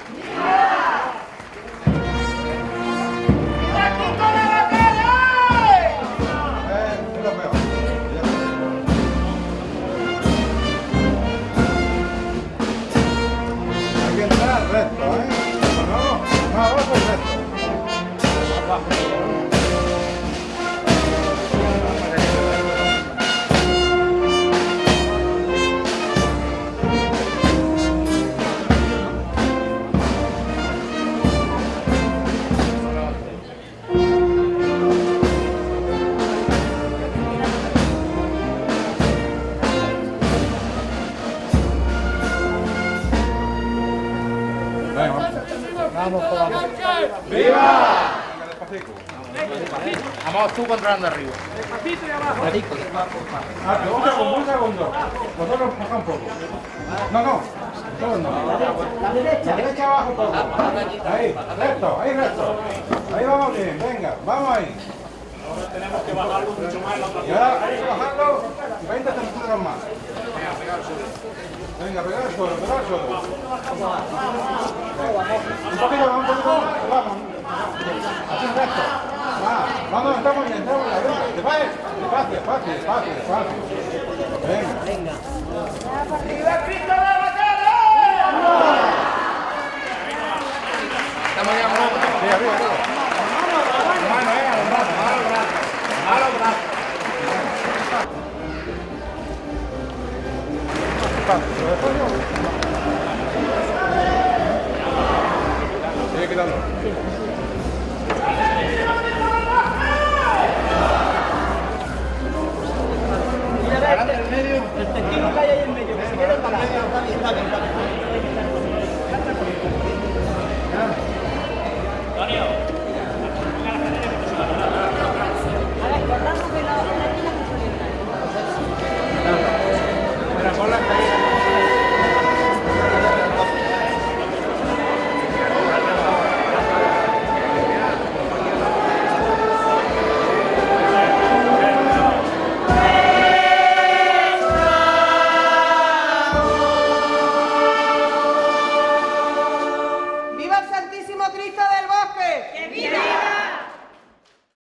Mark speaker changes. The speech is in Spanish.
Speaker 1: ¡Viva! Vamos tú controlando arriba.
Speaker 2: Despacito y abajo.
Speaker 3: Un segundo. Vosotros baja un poco. No. Todos no. La derecha abajo todo. Ahí, recto, Ahí vamos bien, venga, vamos ahí.
Speaker 2: Ahora tenemos que bajarlo mucho más.
Speaker 3: Y ahora hay que bajarlo 20 centímetros más. Venga, pegar el suelo. Un poquito más, vamos. Así recto. Vamos, estamos bien, despacio. Venga.
Speaker 2: ¡Arriba, Cristo de la batalla!
Speaker 1: Estamos ya arriba. A los brazos.
Speaker 3: Sigue quitando.
Speaker 2: El testigo que hay ahí en medio, que se quede para está bien.
Speaker 4: ¡Viva el Santísimo Cristo del Bosque!